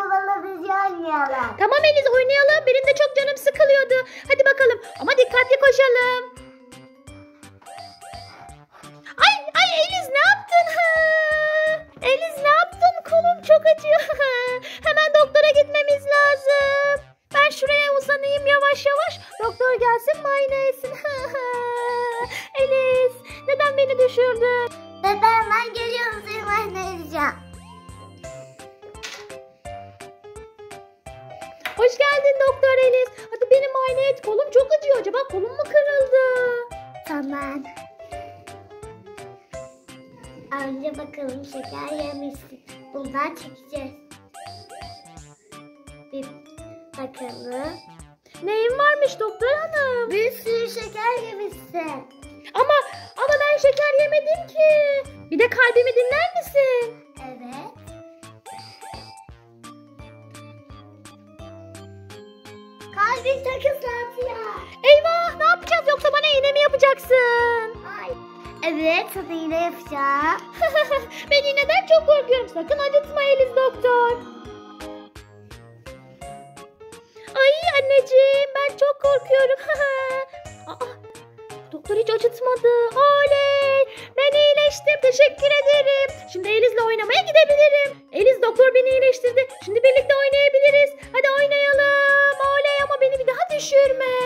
bana bizi oynayalım. Tamam Eliz, oynayalım. Benim de çok canım sıkılıyordu. Hadi bakalım. Ama dikkatli koşalım. Ay Eliz, ne yaptın? Eliz, ne yaptın? Kolum çok acıyor. Hemen doktora gitmemiz lazım. Ben şuraya uzanayım yavaş yavaş. Doktor gelsin, muayene etsin. Eliz, neden beni düşürdün? Neden? Ben geliyorum, seni muayene edeceğim. Hoş geldin Doktor Eliz. Hadi beni muayene et. Kolum çok acıyor. Acaba kolum mu kırıldı? Tamam. Önce bakalım, şeker yemişsin. Bundan çekeceğiz. Bir bakalım. Neyin varmış doktor hanım? Bir sürü şeker yemişsin. Ama ben şeker yemedim ki. Bir de kalbimi dinler misin? Evet. Kalbin çok ıslatıyor. Eyvah, ne yapacağız, yoksa bana iğne mi yapacaksın? Ay. Evet, sana iğne yapacağım. Ben iğneden çok korkuyorum. Sakın acıtma Eliz doktor. Ay anneciğim, ben çok korkuyorum. Aa, doktor hiç acıtmadı. Oley! Ben iyileştim. Teşekkür ederim. Şimdi Eliz'le oynamaya gidebilirim. Eliz, doktor beni iyileştirdi. Şimdi birlikte oynayabiliriz. Hadi oynayalım. Oley, ama beni bir daha düşürme.